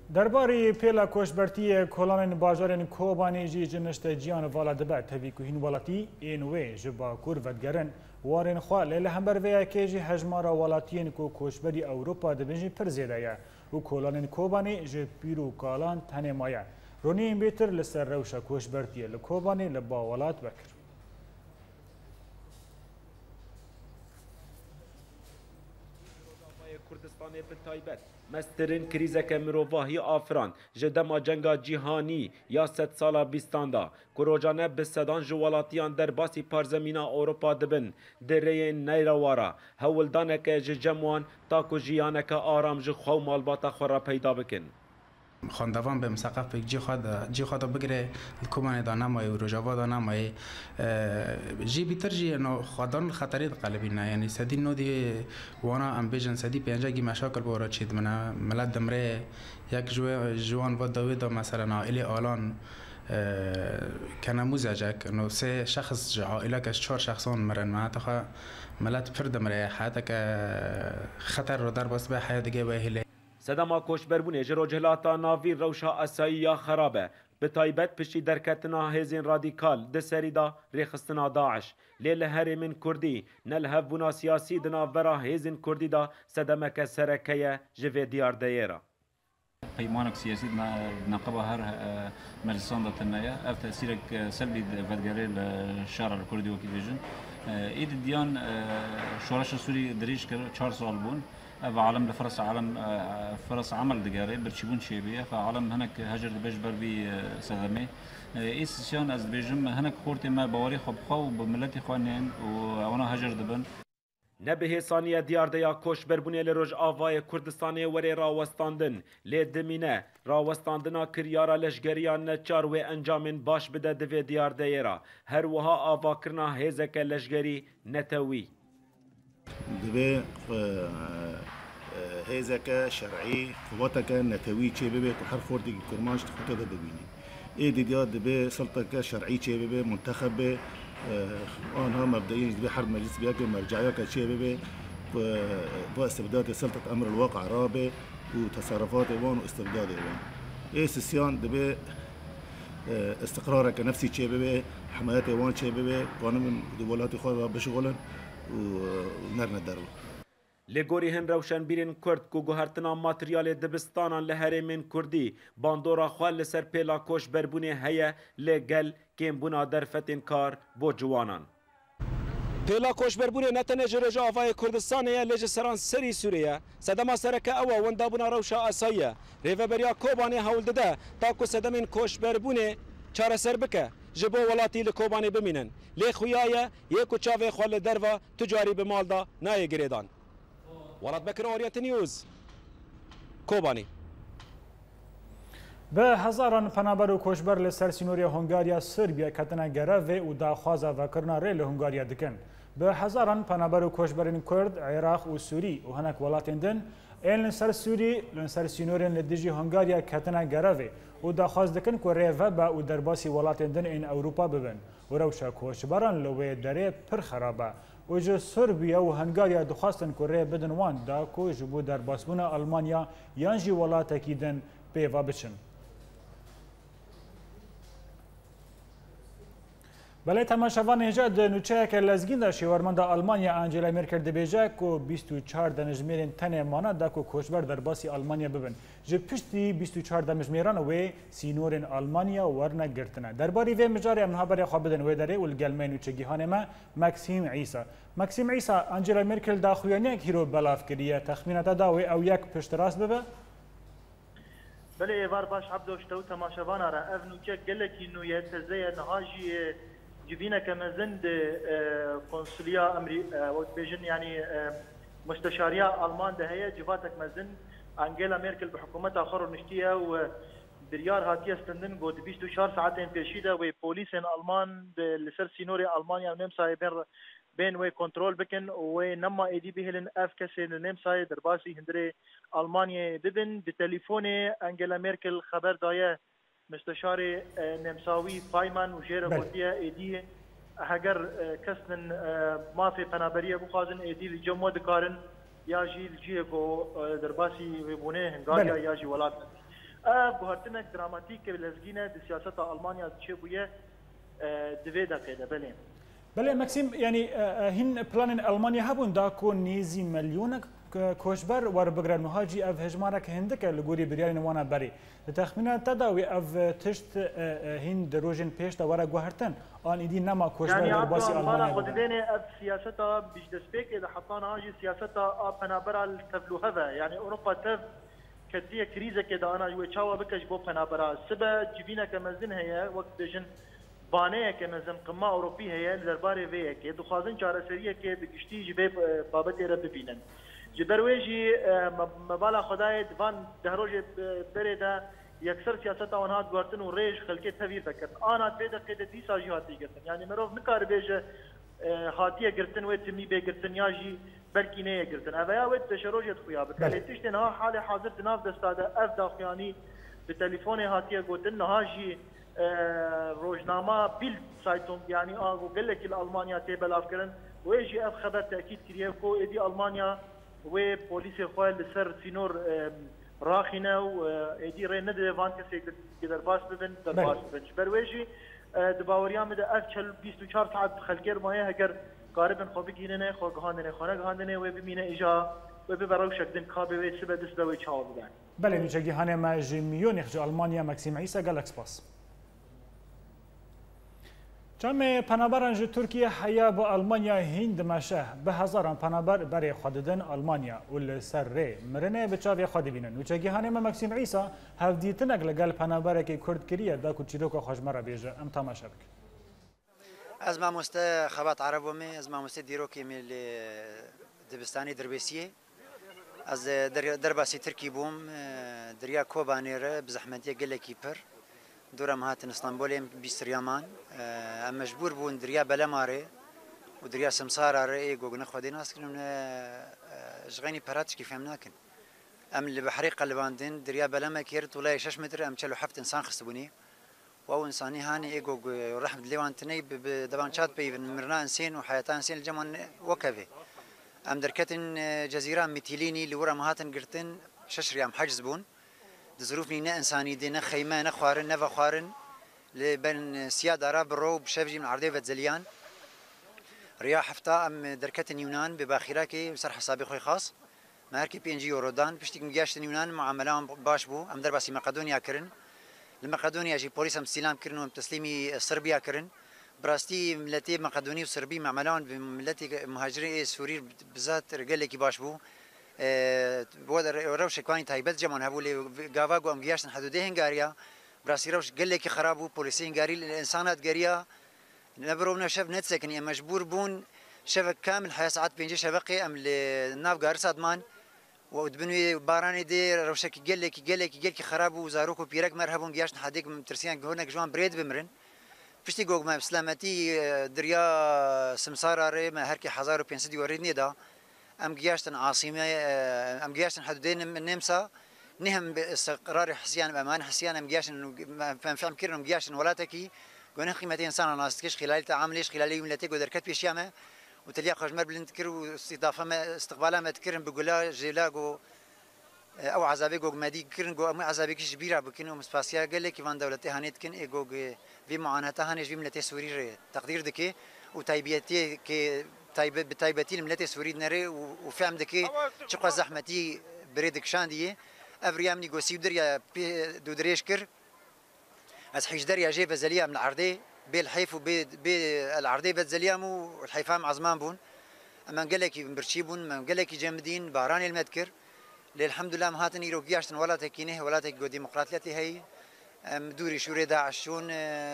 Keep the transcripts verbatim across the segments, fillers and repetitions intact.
درباره پیلا کوشبرتی کلان باجارن کوبانی جی جنشت جیان والا دبر تبی کوهین والاتی اینوی جبا کور ودگرن وارن خواه لیل همبر ویا که جی هجمارا والاتین کو کوشبری اوروپا دبنجی پر زیده یا و کلان کوبانی جی پیرو کالان تنه مایا رونی این بیتر لسر روشا کوشبرتی لکوبانی لبا والات بکر. کردستانی به تایبت مسترین کریزک مروواهی آفران جدما جنگا جیهانی یا ست سالا بیستاندا کروجانه به صدان جوالاتیان در باسی پارزمینا اوروپا دبن دره نیروارا هولدانک جموان تاکو جیانک آرام جخو مالباتا خورا پیدا بکن. خواندوان به مسقف جی خود جی خود بگیره کومان دانه مای و رجاوا دانه مای جی بیتر جی نو خودان خطری قلبی نه یعنی سدی نو دی وانا ام بیژن سدی پنجا کی مشاکل بورا چید منه ملت دمره یک جو جوان و داوود مثلا عائله آلان كنموذجك انه سه شخص عائله كاش چهار شخصان مرن معناتها ملت فرد مره حياتك خطر رو در بس به حياه دیگه وهله سدما کوشبربونه جرو جهلاتا ناوی روشا اسایی یا خرابه به تایبت پشتی درکتنا هزین رادیکال دسریدا ریخستنا داعش لیل هرمین کردی نل هفونا سیاسی دنا ورا هزین کردی دا سدمک سرکیه جوی دیار دیره پیمانك سیاسی نقبه هر مجلسان داتنایا اف تأثیرك سلبی فدگری الشارع الكردي وكي فيجن ايد ديان شورش سوري دريش كر چهار سال بون و عالم لفرص عالم فرص عمل دقاري برشيبون شيبيه فعالم هناك هجر بيج بربي سلامي ايسيان از بيجم هناك خورتي ما بواري خب خو بملتي خوانين وانا هجر دبن نبه ثانیه دیار دیا کوشبربونه لروج آوای کردستانی وری راوستاندن لی دمینه راوستاندنا کریارا لشگریان نچار و انجامن باش بده دوی دیار دیرا هر وها آوا کرنا هیزک لشگری نتوی دوی هیزک شرعی قواتک نتوی چه ببه که هر خوردی کرماش خطه ده ببینی ای دیدیا دوی سلطک شرعی چه ببه منتخب آنها مبدئيا يجب حرب مجلس بياكل مرجعيه كشيء بي واستبداد سلطه امر الواقع رابع وتصرفات ايوان واستبداد ايوان اي سيسيان دبي استقرار كنفسي شيء بي حمايه ايوان شيء بي قانون دولات خود بشغلن ونرنا درو لگوری هن روشن بیرین کرد کو گوهرتنا ماتریال دبستانان لهرمین کردی باندورا خوال لسر پیلا کوش بربونه هیا لگل کم بنا درفتین کار بو جوانان پیلا کوش بربونه نتنه جرجا آفای کردستانه لج سران سری سوریه صدما سرکه اوا وندا بنا روشا اسایه ریو بریا کوبانه هول دده تاکو صدمین کوش بربونه چاره سر بکه جبو ولاتی لکوبانه بمینن لی خویایه یکو چاوه خوال دروا تجاری بمالدا نای گریدان ولاد بكر اورينت نيوز كوباني به هزاران پنابر و کوشبر لسر سینوری هنگاریا سربیا کتنا گروه و داخوازا وکرنا ری لهنگاریا دکن به هزاران پنابر و کوشبرین کرد عراق و سوری و هنک ولاتین دن این لسر سوری لسر سینورین لدیجی هنگاریا کتنا گروه و داخواز دکن که ری وبا و درباسی ولاتین دن این اوروپا ببن و روشا کوشبران لوی دره پر خرابه و جو سربیا و هنگاریا دخواستن که ری بدن وان دا که جبو در باسبون آلمانیا یانجی ولاتا کیدن پیوا بچن. بله تماشاوان هجاد نوچه که لزگین دا شیورماندا آلمانیا انجلا مرکل دبیجه که بیست و چهار دانشمندان تنه مانا دا که کوچبر در باسی آلمانیا ببن. جه پشتی بیست و چهار دانشمندان و سینورین آلمانیا ورنه گرتنه. درباره و مجاری امنها برای خواب بدن و داره ولگلمه نوچه گیهان ما مکسیم عیسی. مکسیم عیسی انجلا مرکل دا خویانه هیرو بلاف کردیه تخمینات دا و او یک پشت راست ببه؟ بله وار باش عبدوشتو تماشاوان را اف نوچه گلکی نویه تزیه نهاجی جبينا كمزند قنصلية أمريكا وبيجن يعني مستشارية ألمان ده هي جباتك مزند أنجيلا ميركل بحكومتها آخر نشتيها وبريار هاتية استندن قد بيست وشهر ساعتين بيشيدة وبوليس ألمان لسر سينوري ألمانيا ونمسا بين بين وكنترول بكن ونما ايدي بهلن اف كسي نمسا درباسي هندري ألمانيا ببن بتليفوني أنجيلا ميركل خبر دايه مستشار نمساوی فایمان و جیر بودیه ایدی هگر کسن ما في پنابریه بخوازن ایدی لجمع دکارن یا جی لجیه کو درباسی بونه هنگاریا یا جی ولات بهرتنك دراماتيك بالازجينه دي سياسه المانيا تشبويه دفيدا كده بلين بله ماکسیم یعنی هین پلان المانیا هبون دا کو نیزی میلیون کوشبر ور بگرن مهاجی اف هجمانه که هندک لگوری بریان نوانا بری تخمینه تداوی اف تشت هین دروجن پیش دا ورا گوهرتن آن ایدی نما کوشبر در باسی المانیا خود دینه اف سیاستا بیش دسپیک اذا حطانا هاجی سیاستا پنابرا التفلو هذا يعني اوروبا تف كديه كريزه كده انا جو تشاوا بكش بو پنابرا سبا جبينه كمزن هي وقت بجن بانه که مثلا قمه اروپی هي درباره وی که دخوازن چارەسەریه که بگشتی جبه بابت را ببینن جبرویجی مبالا خدای دوان دهروج برده یکسر سیاست آنها گرتن و ریج خلقه تغییر بکرد آنها پیدا قید دیسا جی هاتی گرتن یعنی مروف نکار بیجه هاتیه گرتن و تمی به گرتن یا جی بلکی نه گرتن اویا و تشروجت خویا بکلی تشتنها حال حاضر دناف دستاده اف داخیانی به تلفن هاتیه گوتن نها جی روزنامه بیلد سایتوم يعني آگو قال لك الألمانيا تبل أفكرن ويجي أف خبر تأكيد كريه كو إدي ألمانيا وبوليس خوال لسر سينور راخنا وإدي رين ندى فان كسي قدر باس ببن در باس ببن برويجي دباوريان مده أف چل بیست و چهار ساعت خلقير ماهي هكر قاربن خوبي گيننه خو گهاندنه خانه گهاندنه وبمينه إجا وببرو شكدن كابي وي سبا دس دوي چاو بدن بله نوچگی هانه ما جمیون اخج ألمانيا ماکسیم عیسی گالکس باس چم پنابران جو ترکیه حیا با آلمانیا هند ماشه به هزاران پنابر برای خوددن آلمانیا ول سر ری مرنه به چاوی خود بینن و چگی هانه ماکسیم عیسی هفدیتن اگل گل پنابر که کرد کریه دا کوچیلو که خوشمره بیجه ام تماشا بک از ما مست خبات عربو می از ما مست دیرو که مل دبستانی دربیسیه از در درباسی ترکی بوم دریا کوبانیره بزحمتیه گله کیپر دورم هاتن اسطنبول بیستریامان ام مجبور بون دریا بلماره و دریا سمسار اره گوگن خودی ناس کنم جغینی پراتش کی فهم ناکن ام اللي بحريق قلباندين دریا بلما كيرت ولا شش متر ام چلو حفت انسان خصبوني و انساني هاني ايجو رحمه ليوان تني بدبان شات بي مرنا انسين وحياتان انسين الجمن وكفي ام دركتن جزيره ميتيليني اللي ورا مهاتن قرتن شش ريام حجز بون ظروف نينا انساني دينا خيمه نخوارن نفا خوارن لبن سياد عرب رو بشفجي من عرضي فزليان رياح حفتا ام دركتن يونان بباخيراكي بسر حسابي خوي خاص ماركي بي ان جي يورودان بشتي مجاشتن يونان معاملهم باش بو ام درباسي مقدونيا كرن لمقدونيا جي بوليس ام استلام كرن وام تسليمي صربيا كرن براستي ملتي مقدوني وصربي معاملهم بملتي مهاجرين سوري بذات رجالكي باش بو بود روش كواني تايبت جمان هبولي غافاغو ام جياشن حدودي هنغاريا براسي روش قلكي خرابو بوليسي هنغاري الانسانات غاريا نبرو شف نتسكني مجبور بون شبك كامل حياه ساعات بينجي شبقي ام الناف غارس ادمان ودبنوي باراني دي روشك قلكي قلكي قلكي خرابو وزاروكو بيرك مرحبون جياشن حديك مترسيان هناك جوان بريد بمرن فشتي جوج ما سلامتي دريا سمسار ري ما هركي حزار وبينسد يوريدني دا ام جياشتن عاصمه ام جياشتن حدودين من النمسا نهم باستقرار حسيان بامان حسيان ام جياشن ما فهم كيرن ام جياشن ولاتكي قلنا قيمتين انسان ناس كيش خلال تعامليش خلال يوم لتي قدركت بيشيامه وتليا خجمر بلنتكر واستضافه ما استقبالها ما تكرن بقولا جيلاغو او عذابي جوج مادي كرن جو ام عذابي كيش بيرا بكنو مسباسيا قال لك كيفان دولتي هانيت كن اي جوج في معاناتها هانيش في ملتي سوري تقدير دكي وتايبيتي كي تايب بتايبتي الملتي سوري نري وفهم دكي شقا زحمتي بريدك شانديه افريام نيغوسي دريا دودريشكر از حيش دريا جي فزليا من العرضي بالحيف وبي بالعرضي فزليام والحيفام عزمان بون اما قال لك برشيبون ما قال لك جامدين باراني المذكر الحمد لله مهاتن يرو قياشتن ولا تكينه ولا تكو ديمقراطيتي هي مدوري شوري داعش شون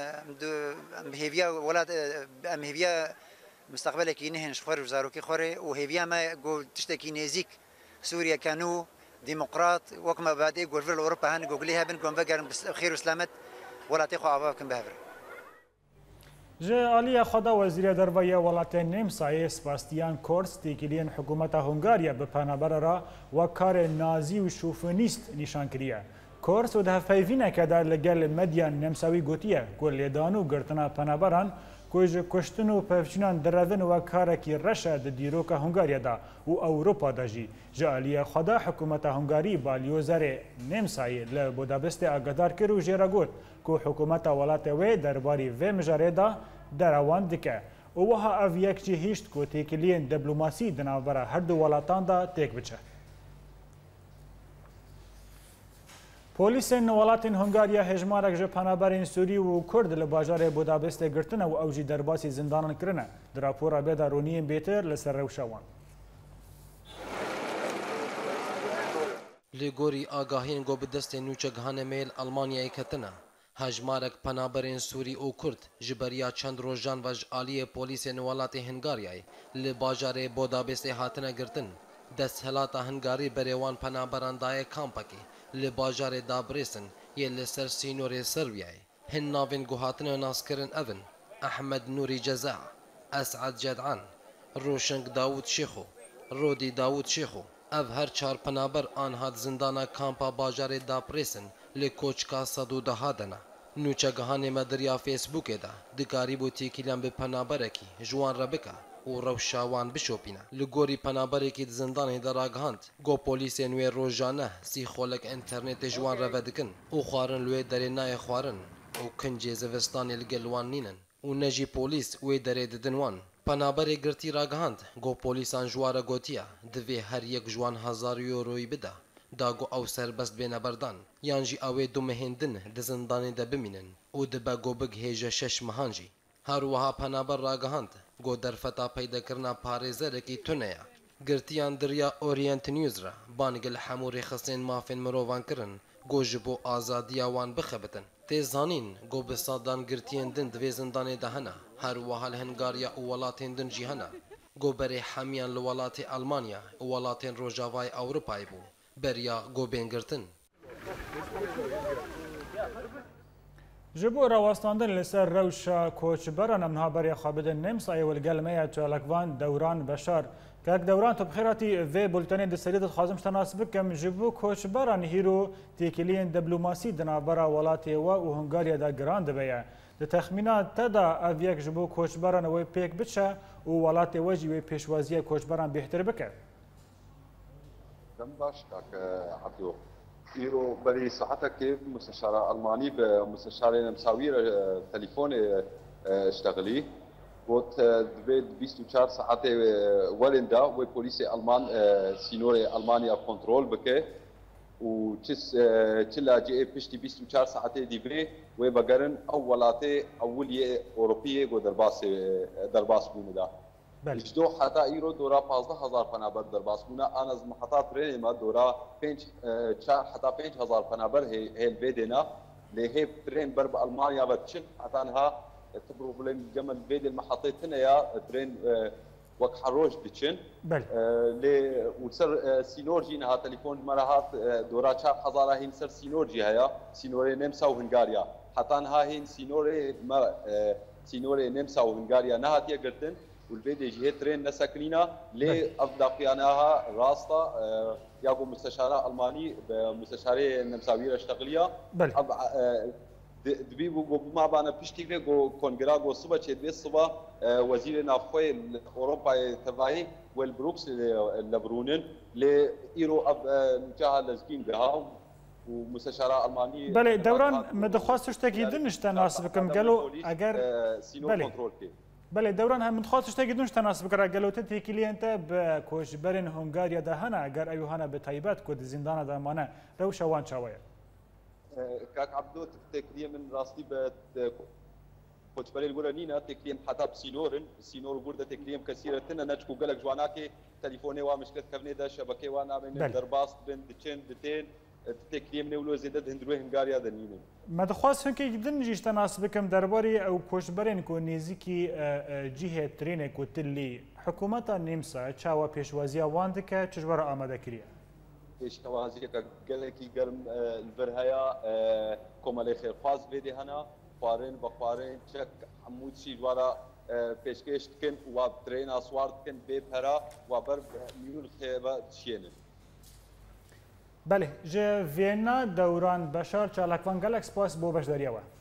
مهيفيا ولا مهيفيا مستقبلك ينهن شخور وزاروكي خوري وهيفيا ما قول تشتكي نيزيك سوريا كانوا ديمقراط وكما بعد يقول في اوروبا هان قول ليها بنكم بقر خير وسلامت ولا تخو عباكم بهبر جالية خدا وزير دربية ولاتين نمسا سباستيان كورس تيكيلين حكومة هنغاريا بپانابرا وكار نازي وشوفونيست نشان كريا كورس وده فايفينا كدا لقل مديان نمساوي قوتية قول لدانو قرتنا پانابران کو ji kuştin û pevçûnan direvin we karekî reş e di dîroka Hungarya da û Ewropa da jî ji aliyê xwe de hikûmeta Hungarî balyozerê Nemsayê li Budapestê agadar kir û jê re got ku hikûmeta welatê wê derbarî vê mijarê da derawan dike û wiha ev yek jî hîşt ku têkiliyên diplomasî di navbera her du welatan da têk biçe. Polîsên welatên Hungarya hejmarek ji penaberên Sûrî û Kurd li bajarê Budapestê girtine û ew jî derbasî zindanan kirine. Di rapora bêda roniyên bêtir li ser rewşa wan. Li gorî agahiyên got bi destê nûçegihanê mêl Almanyayê ketine. Hejmarek penaberên Sûrî û Kurd ji beriya çend rojan ve ji aliyê polîsên welatê Hungaryayê li bajarê Budapestê hatine girtin. Desthelata Hungarî berê wan penaberan daye kampekê li bajarê Debrecen yê li ser sînorê Serbiyayê. Hin navên guhatine naskirin evin Ehmed Nurî Ceza, Esad Ced'an, Roşeng Davud Şêxo, Rodî Davud Şêxo. Ev her çar penaber an hat zindana kampa bajarê Debrecen li koçka sed û deha dene. Nûçegihanê me diriya Facebookê de dikarîbû têkiliyan bi penaberekî ji wan re bike û rewşa wan bişopîne. Li gorî penaberekî di zindanê de ragihand, got polîsên wê rojane sî xolek internetê ji wan re vedikin û xwarin li wê derê nayê xwarin û kincê zivistanê li gel wan nînin û ne jî polîs wê derê didin wan. Penaberê girtî ragihand, got polîsan ji wan re gotiye divê her yek ji wan hezar euroyî bide. Da got ew serbest bêne berdan yan jî ew ê du mehên din di zindanê de bimînin û dibe got bigihêje şeş mehan jî. Her wiha penaber ragihand, got derfeta peydakirina parêzerekî tune ye. Girtiyan diriya Orient News re bangê li hemû rêxisên mafên mirovan kirin got ji bo azadiya wan bixebitin. Tê zanîn got bi sadan girtiyên din divê zindanê de hene. Her wiha li Hungarya û welatên din jî hene. Got berê hemiyan li welatê Almanya û welatên Rojavayê Ewropayê bû. Beriya got bên girtin. Ji bo rawastandin li ser rewşa koçberan em niha berê xwe bidin Nemsayê welgelmeya çalakvan Dewran Beşar. Kek Dewran tu bixêr hatî vê bultenê di serî dixwazim ji te nas bikim ji bo koçberan hîro têkiliyên diplomasî di navbera welatê we û Hungarya de giran dibe ye. Di texmîna te da ev yek ji bo koçberan wê pêk biçe û welatê we jî wê pêşwaziya koçberan bêhtir bike. Dem baş kak Abdû. İro berî saeteke müsteşara Almanî bi müsteşarê Nemsawî re telîfonê işteğilî. Got divê bîst û çar saetê welên da wê polîsê Alman sînorê Almanya kontrol bike û çila cihê piştî bîst û çar saetê dîvê wê vegerin ew welatê ewiliyê Ewropiyê got derbasê derbas bûne da. Ji do heta îro dora panzdeh hezar penaber derbas bûne an ez heta trênê me dora pênc çar heta pênc hezar penaber hêl vê dêna lê hêv trên ber bi Almanya ve diçin heta niha problem cemel vê dê mehetê tune ya trên wek heroj diçin lê û ser sînor jî niha telîfon ji me re hat dora çar hezara hîn ser sînor jî heya sînorê Nemsa û Hungarya heta niha hîn sînorê me sînorê Nemsa û Hungarya nehatiye girtin والبيدي جهه ترين نسكنينا لي افداقيانها راستا ياغو مستشار الماني بمستشاري نمساوي اشتغليا دبي بو ما بانا بيشتيغي جو كونغرا جو صبح تشدي الصبح وزير نافوي اوروبا تبعي والبروكس لبرونن لايرو اب نجاها لزكين بها ومستشار الماني بله دوران مدخواستش تاكيدن اشتا ناسبكم قالوا اگر بله بله دوران هم متخواستش تاكيدن اشتا ناسبك قالوا تتيكلي انت بكوشبرن هنغاريا ده هنا اگر ايو هنا بتايبات كود زندان ده مانا روشا وان شاوية كاك عبدو تكليه من راستي ب كوشبري الجولانينا تكليه حتى بسينورن سينور بورده تكليه كثيره تنا نشكو قالك جواناكي تليفوني ومشكله كفني ده شبكه وانا من درباس بين دچن دتين تكليه من ولو زيد هندروي هنغاريا دنينه ما دخواست هنكي جدن جيش تناسبكم درباري او كوشبرين كو نيزيكي جهه ترينه كو تلي حكومه نمسا تشاوا بيشوازيا واندكه تجبر اماده كريا بيشوازيا قالكي گرم البرهيا كومالي خير فاز فيدي هنا فارين بخارين تشك حمود شي جوارا پیشکش کن و ترین اسوار کن به پرا و بر میول خیبه شینه بله جه وینا دوران بشار چالکوان گلکس پاس بو بشداریه و